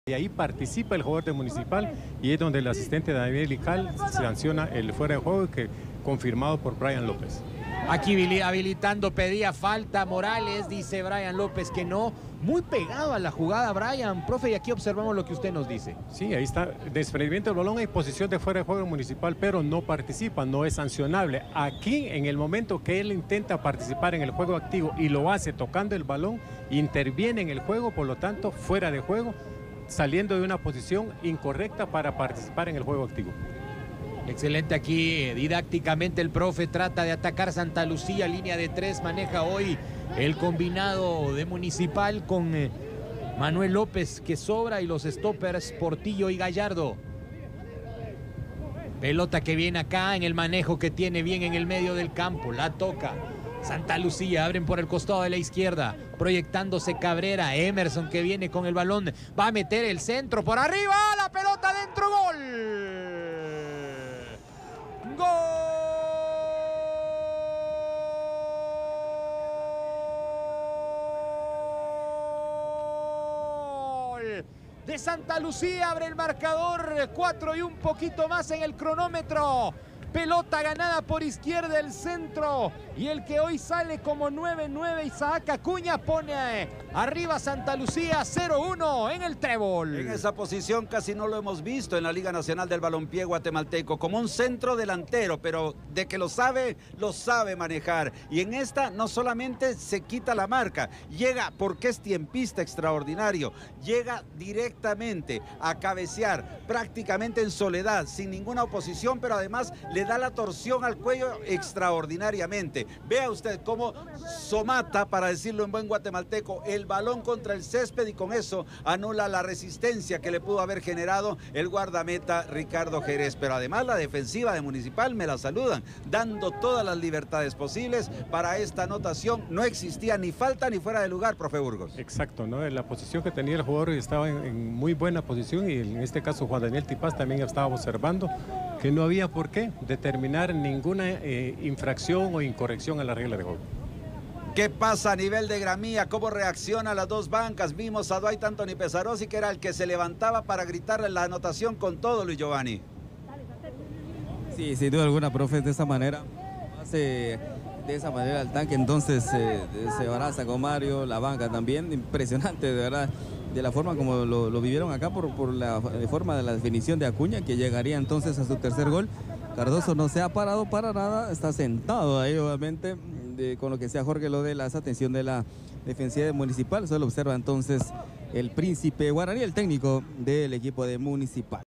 Y ahí participa el jugador de Municipal y es donde el asistente Daniel Ical sanciona el fuera de juego que confirmado por Brian López. Aquí habilitando, pedía falta Morales, dice Brian López que no. Muy pegado a la jugada Brian, profe, y aquí observamos lo que usted nos dice. Sí, ahí está, desprendimiento del balón en posición de fuera de juego Municipal, pero no participa, no es sancionable. Aquí, en el momento que él intenta participar en el juego activo y lo hace tocando el balón, interviene en el juego, por lo tanto, fuera de juego, saliendo de una posición incorrecta para participar en el juego activo. Excelente aquí, didácticamente el profe trata de atacar Santa Lucía, línea de 3, maneja hoy el combinado de Municipal con Manuel López que sobra y los stoppers Portillo y Gallardo. Pelota que viene acá en el manejo que tiene bien en el medio del campo, la toca Santa Lucía, abren por el costado de la izquierda, proyectándose Cabrera, Emerson que viene con el balón, va a meter el centro por arriba, la pelota dentro, gol. ¡Gol! De Santa Lucía, abre el marcador, 4 y un poquito más en el cronómetro. Pelota ganada por izquierda el centro y el que hoy sale como 9-9 Isaac Acuña pone arriba Santa Lucía 0-1 en el trébol. En esa posición casi no lo hemos visto en la Liga Nacional del Balompié guatemalteco, como un centro delantero, pero de que lo sabe manejar. Y en esta no solamente se quita la marca, llega porque es tiempista extraordinario, llega directamente a cabecear prácticamente en soledad, sin ninguna oposición, pero además le da la torsión al cuello extraordinariamente. Vea usted cómo somata, para decirlo en buen guatemalteco, el balón contra el césped y con eso anula la resistencia que le pudo haber generado el guardameta Ricardo Jerez. Pero además la defensiva de Municipal me la saludan, dando todas las libertades posibles para esta anotación. No existía ni falta ni fuera de lugar, profe Burgos. Exacto, ¿no? En la posición que tenía el jugador estaba en muy buena posición y en este caso Juan Daniel Tipaz también estaba observando que no había por qué determinar ninguna infracción o incorrección a la regla de juego. ¿Qué pasa a nivel de Gramía? ¿Cómo reacciona las dos bancas? Vimos a Dwight Anthony Pesarosi, que era el que se levantaba para gritarle la anotación con todo, Luis Giovanni. Sí, sin duda alguna, profe, de esa manera, hace de esa manera al tanque, entonces se abraza con Mario, la banca también, impresionante, de verdad, de la forma como lo vivieron acá por la forma de la definición de Acuña, que llegaría entonces a su tercer gol. Cardoso no se ha parado para nada, está sentado ahí obviamente, con lo que sea Jorge Lodelas, atención de la defensiva de Municipal, solo observa entonces el príncipe Guaraní, el técnico del equipo de Municipal.